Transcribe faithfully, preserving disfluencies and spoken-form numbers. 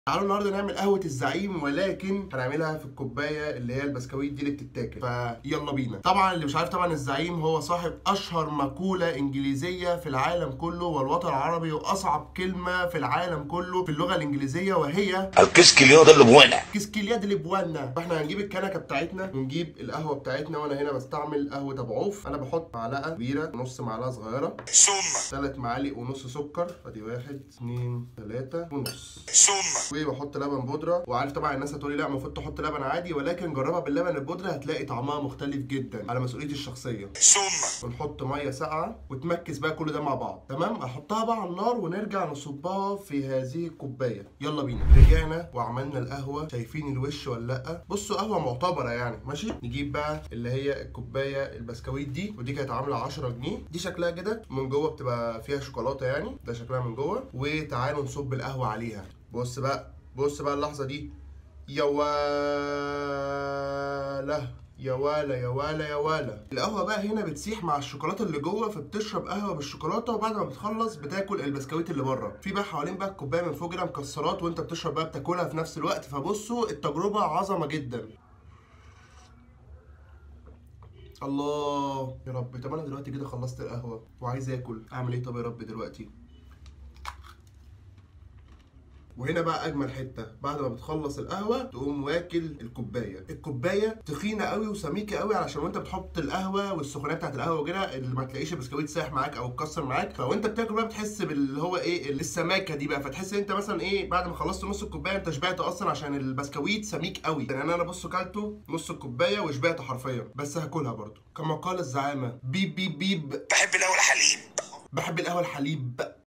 تعالوا النهارده نعمل قهوة الزعيم، ولكن هنعملها في الكوباية اللي هي البسكويت دي اللي بتتاكل. فيلا بينا. طبعا اللي مش عارف، طبعا الزعيم هو صاحب اشهر مقولة انجليزية في العالم كله والوطن العربي، واصعب كلمة في العالم كله في اللغة الانجليزية، وهي الكسكليو ده اللي بوانا كسكيليا دي اللي بوانا. فاحنا هنجيب الكنكة بتاعتنا ونجيب القهوة بتاعتنا، وانا هنا بستعمل قهوة ابو عوف. انا بحط معلقة كبيرة ونص معلقة صغيرة، ثم ثلاث معالق ونص سكر. ادي واحد اتنين تلاتة ونص. ثم وبحط لبن بودره. وعارف طبعا الناس هتقولي لا المفروض تحط لبن عادي، ولكن جربها باللبن البودره هتلاقي طعمها مختلف جدا على مسؤوليتي الشخصيه. ثم ونحط ميه ساقعه وتمكس بقى كل ده مع بعض. تمام، احطها بقى على النار ونرجع نصبها في هذه الكوبايه. يلا بينا. رجعنا وعملنا القهوه. شايفين الوش ولا لا؟ بصوا قهوه معتبره يعني. ماشي، نجيب بقى اللي هي الكوبايه البسكويت دي، ودي كانت عامله عشرة جنيه. دي شكلها كده من جوه بتبقى فيها شوكولاته يعني، ده شكلها من جوه. وتعالوا نصب القهوه عليها. بص بقى بص بقى اللحظة دي. يا والا يا والا يا والا يا والا. القهوة بقى هنا بتسيح مع الشوكولاتة اللي جوه، فبتشرب قهوة بالشوكولاتة، وبعد ما بتخلص بتاكل البسكويت اللي بره. في بقى حوالين بقى الكوباية من فوق كده مكسرات، وانت بتشرب بقى بتاكلها في نفس الوقت. فبصوا التجربة عظمة جدا. الله يا رب. طب انا دلوقتي كده خلصت القهوة وعايز اكل، اعمل ايه طب يا رب دلوقتي؟ وهنا بقى اجمل حته، بعد ما بتخلص القهوه تقوم واكل الكوبايه. الكوبايه تخينه قوي وسميكه قوي، علشان وانت بتحط القهوه والسخونيه بتاعت القهوه وكده اللي ما تلاقيش البسكويت سايح معاك او اتكسر معاك. فوانت بتاكل بقى بتحس باللي هو ايه السماكه دي بقى، فتحس انت مثلا ايه بعد ما خلصت نص الكوبايه انت شبعت اصلا، عشان البسكويت سميك قوي. يعني انا بص كلته نص الكوبايه وشبعت حرفيا، بس هاكلها برضو كما قال الزعامه. بيب بيب بيب. بحب القهوة الحليب. بحب القهوه الحليب.